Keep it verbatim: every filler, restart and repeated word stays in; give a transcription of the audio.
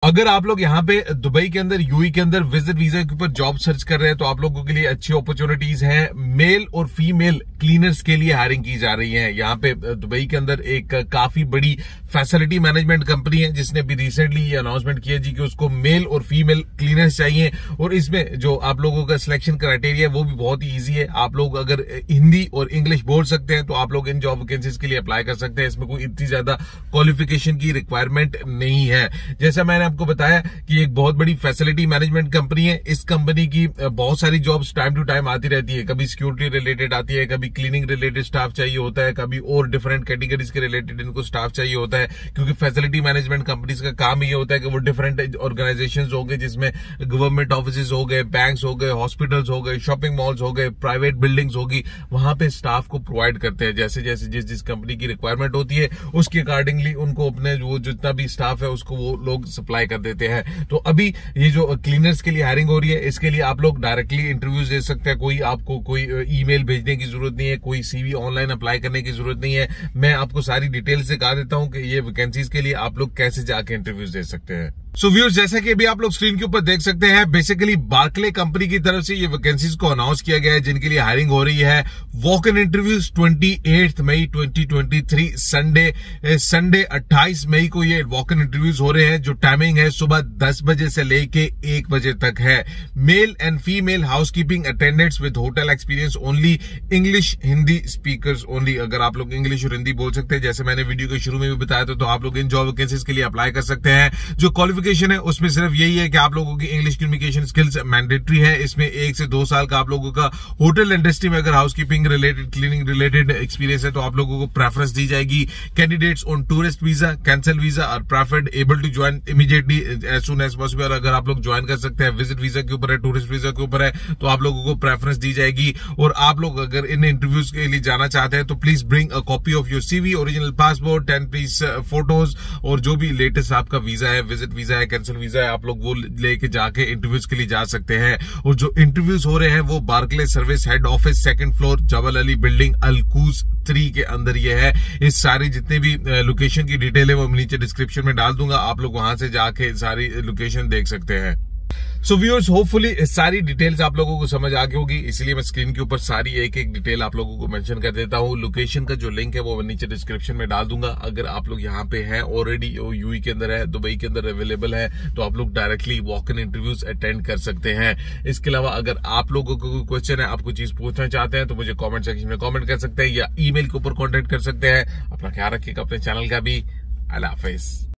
अगर आप लोग यहाँ पे दुबई के अंदर, यूएई के अंदर विजिट वीजा के ऊपर जॉब सर्च कर रहे हैं तो आप लोगों के लिए अच्छी अपॉर्चुनिटीज हैं। मेल और फीमेल क्लीनर्स के लिए हायरिंग की जा रही है। यहाँ पे दुबई के अंदर एक काफी बड़ी फैसिलिटी मैनेजमेंट कंपनी है जिसने भी रिसेंटली ये अनाउंसमेंट किया जी कि उसको मेल और फीमेल क्लीनर्स चाहिए। और इसमें जो आप लोगों का सिलेक्शन क्राइटेरिया है वो भी बहुत ही ईजी है। आप लोग अगर हिंदी और इंग्लिश बोल सकते हैं तो आप लोग इन जॉब वैकेंसीज के लिए अप्लाई कर सकते हैं। इसमें कोई इतनी ज्यादा क्वालिफिकेशन की रिक्वायरमेंट नहीं है। जैसा मैंने आपको बताया कि एक बहुत बड़ी फैसिलिटी मैनेजमेंट कंपनी है। इस कंपनी की बहुत सारी जॉब्स टाइम टू टाइम आती रहती है। कभी सिक्योरिटी रिलेटेड आती है, कभी क्लीनिंग रिलेटेड स्टाफ चाहिए होता है, कभी और डिफरेंट कैटेगरीज के रिलेटेड इनको स्टाफ चाहिए होता है। क्योंकि फैसिलिटी मैनेजमेंट कंपनीज का काम ये होता है कि वो डिफरेंट ऑर्गेनाइजेशंस हो गए जिसमें गवर्नमेंट ऑफिस हो गए, बैंक्स हो गए, हॉस्पिटल्स हो गए, शॉपिंग मॉल्स हो गए, प्राइवेट बिल्डिंग्स होगी, वहां पे स्टाफ को प्रोवाइड करते हैं। जैसे जैसे जिस जिस कंपनी की रिक्वायरमेंट होती है उसके अकॉर्डिंगली उनको अपने वो जितना भी स्टाफ है उसको वो लोग सप्लाई कर देते हैं। तो अभी ये जो क्लीनर्स के लिए हायरिंग हो रही है इसके लिए आप लोग डायरेक्टली इंटरव्यूज दे सकते हैं। कोई आपको कोई ईमेल भेजने की जरूरत नहीं है, कोई सीवी ऑनलाइन अप्लाई करने की जरूरत नहीं है। मैं आपको सारी डिटेल से कहा देता हूं कि ये वैकेंसीज के लिए आप लोग कैसे जाके इंटरव्यूज दे सकते हैं। सो so, व्यूअर्स, जैसा कि अभी आप लोग स्क्रीन के ऊपर देख सकते हैं, बेसिकली बार्कले कंपनी की तरफ से ये वैकेंसीज को अनाउंस किया गया है जिनके लिए हायरिंग हो रही है। वॉक इन इंटरव्यूज अट्ठाईस मई दो हज़ार तेईस संडे संडे अट्ठाईस मई को ये वॉक इन इंटरव्यूज हो रहे हैं। जो टाइमिंग है सुबह दस बजे से लेके एक बजे तक है। Male and female housekeeping attendants with hotel experience only, English Hindi speakers only. अगर आप लोग इंग्लिश और हिंदी बोल सकते हैं, जैसे मैंने वीडियो के शुरू में भी बताया था, तो आप लोग इन जॉब वैकेंसीज के लिए अप्लाई कर सकते हैं। जो क्वालिफिकेशन है उसमें सिर्फ यही है कि आप लोगों की इंग्लिश कम्युनिकेशन स्किल्स मैंडेटरी है। इसमें एक से दो साल का आप लोगों का होटल इंडस्ट्री में अगर housekeeping related, cleaning related experience है तो आप लोगों को प्रेफरेंस दी जाएगी। Candidates on tourist visa, cancel visa are preferred, able to join immediately as soon as possible. अगर आप लोग ज्वाइन कर सकते हैं, विजिट वीजा के ऊपर है, टूरिस्ट वीजा के ऊपर है, तो आप लोगों को प्रेफरेंस दी जाएगी। और आप लोग अगर इन इंटरव्यूज के लिए जाना चाहते हैं तो please bring a copy of your CV, original passport, ten piece photos और जो भी लेटेस्ट आपका वीजा है, विजिट वीजा है, कैंसिल वीजा है, आप लोग वो लेके जाके इंटरव्यूज के लिए जा सकते हैं। और जो इंटरव्यूज हो रहे हैं वो Barclay service head office, second floor, Jebel Ali building, Al Quoz three के अंदर ये है। इस सारी जितने भी लोकेशन की डिटेल है वो नीचे डिस्क्रिप्शन में डाल दूंगा, आप लोग वहां से जाके सारी लोकेशन देख सकते हैं। सो व्यूअर्स, होपफुली सारी डिटेल्स आप लोगों को समझ आ गई होगी, इसलिए मैं स्क्रीन के ऊपर सारी एक एक डिटेल आप लोगों को मेंशन कर देता हूं। लोकेशन का जो लिंक है वो नीचे डिस्क्रिप्शन में डाल दूंगा। अगर आप लोग यहाँ पे हैं ऑलरेडी, यूएई के अंदर है, दुबई के अंदर अवेलेबल है, तो आप लोग directly walk in interviews attend कर सकते हैं। इसके अलावा अगर आप लोगों को कोई क्वेश्चन है, आप कोई चीज पूछना चाहते हैं, तो मुझे कॉमेंट सेक्शन में कॉमेंट कर सकते हैं या ईमेल के ऊपर कॉन्टेक्ट कर सकते हैं। अपना ख्याल रखिएगा, अपने चैनल का भी। अल्लाह हाफिज।